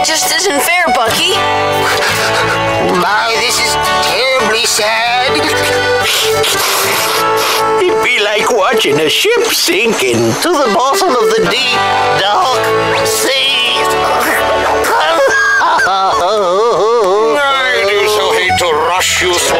just isn't fair, Bucky. My, this is terribly sad. It'd be like watching a ship sink into the bottom of the deep, dark sea. I do so hate to rush you, Swan.